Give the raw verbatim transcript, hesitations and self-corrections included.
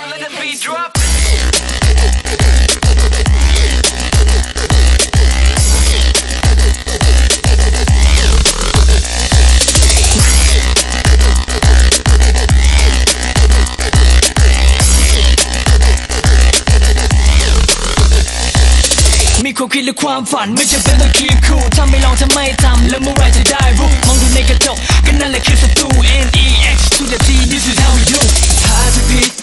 let the beat dropมีความคิดและความฝันไม่จำเป็นต้องคิดคู่ทำไม่ลองทำไม่ทำแล้วเมื่อไรจะได้รู้มองดูในกระจกก็นั่นแหละคือศัตรู N E X to the T this is how we do ถ้าจะผิด